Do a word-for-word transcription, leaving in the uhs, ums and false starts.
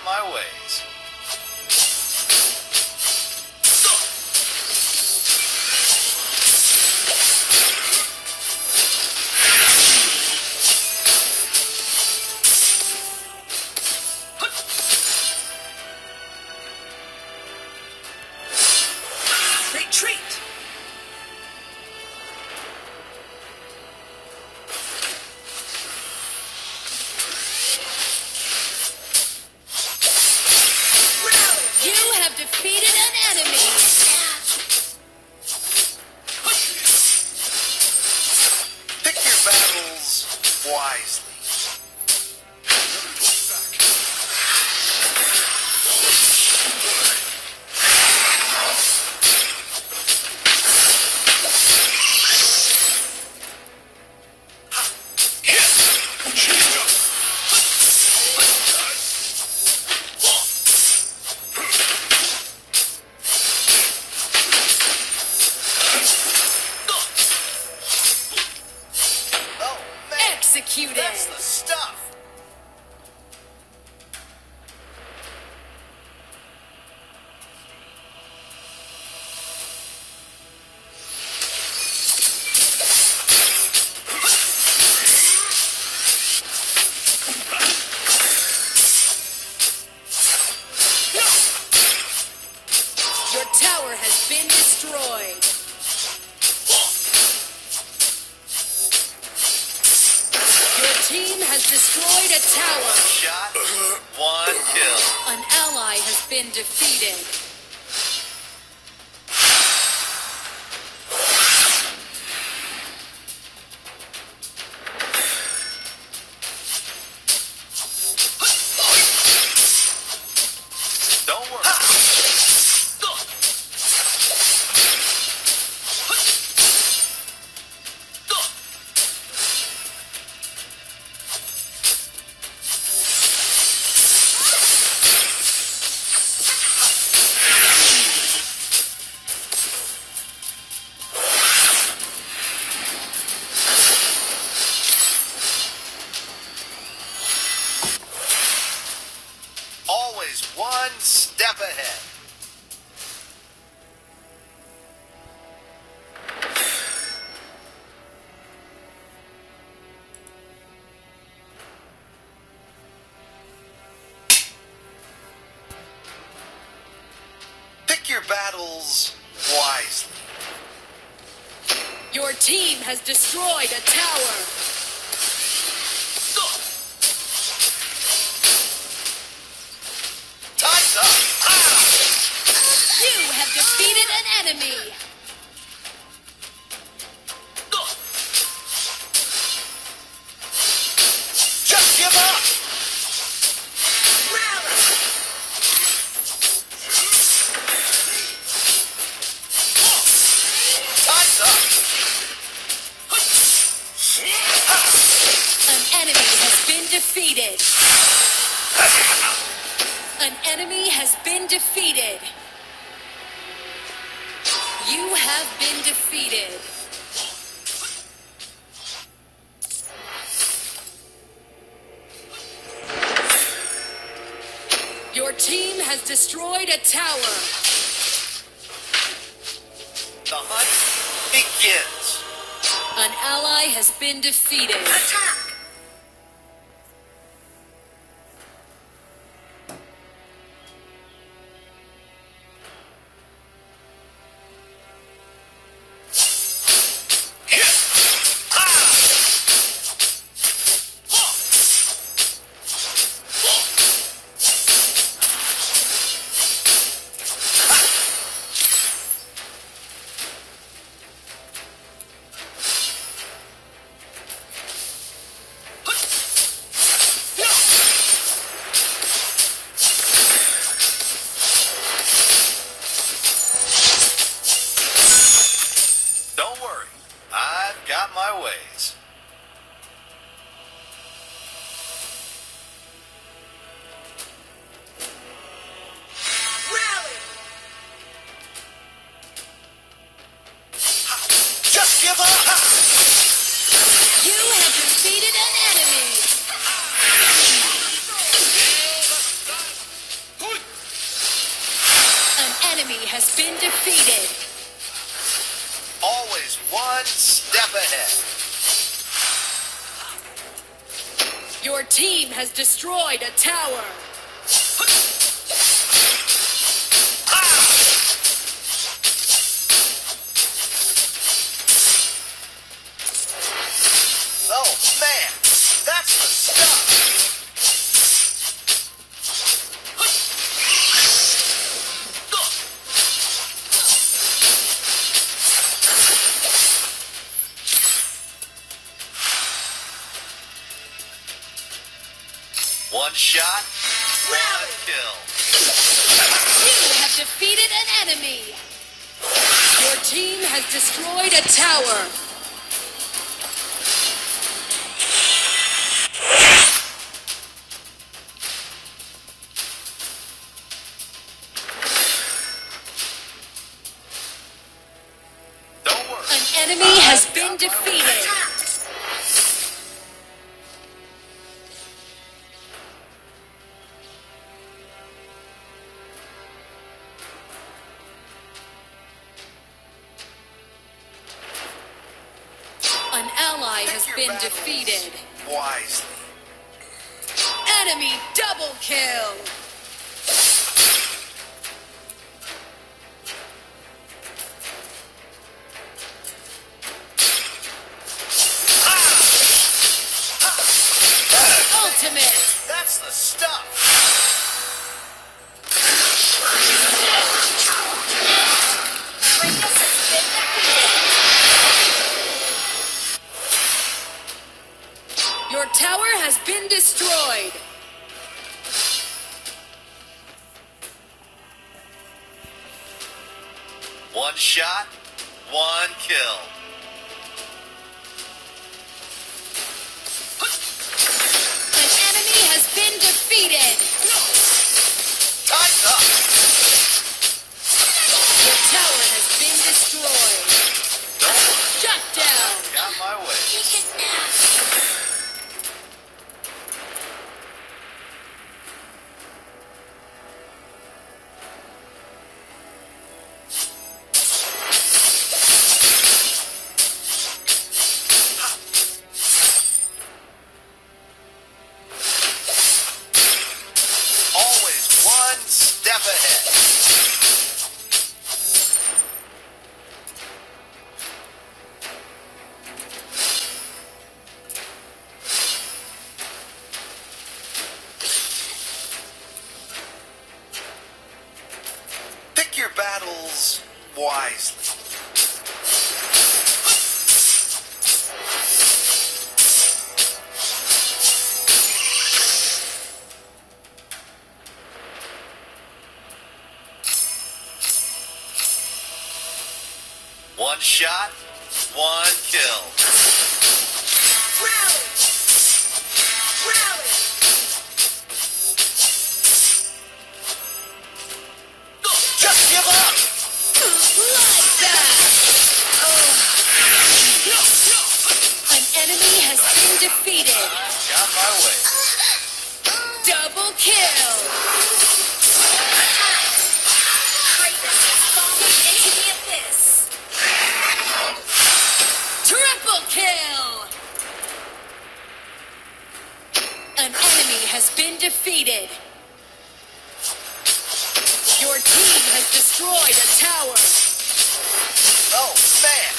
my ways. Retreat! You have defeated an enemy! Pick your battles wisely. Executed! That's the stuff! Your tower has been destroyed! Your team has destroyed a tower! Shot, one kill. An ally has been defeated! Don't worry. Always one step ahead. Pick your battles wisely. Your team has destroyed a tower! Time's up. Ah! You have defeated an enemy! Just give up. Time's up. An enemy has been defeated! An enemy has been defeated! You have been defeated! Your team has destroyed a tower! The hunt begins. An ally has been defeated! Attack! Don't worry. I've got my ways. Rally! Just give up. You have defeated an enemy! one step ahead. Your team has destroyed a tower. Oh man, that's the stuff. One shot, one kill. You have defeated an enemy. Your team has destroyed a tower. Don't worry. An enemy has been defeated. An ally has Pick your been battles defeated. wisely. Enemy double kill. Ultimate. That's the stuff. Your tower has been destroyed. One shot, one kill. An enemy has been defeated. Time's up. Your tower has been destroyed. Shut down. Got my way. Always one step ahead. Pick your battles wisely. One shot, one kill. Rally. Rally. Just give up. Like that. An enemy has been defeated. Got my way. Double kill. Triple kill. An enemy has been defeated. Your team has destroyed a tower. Oh man,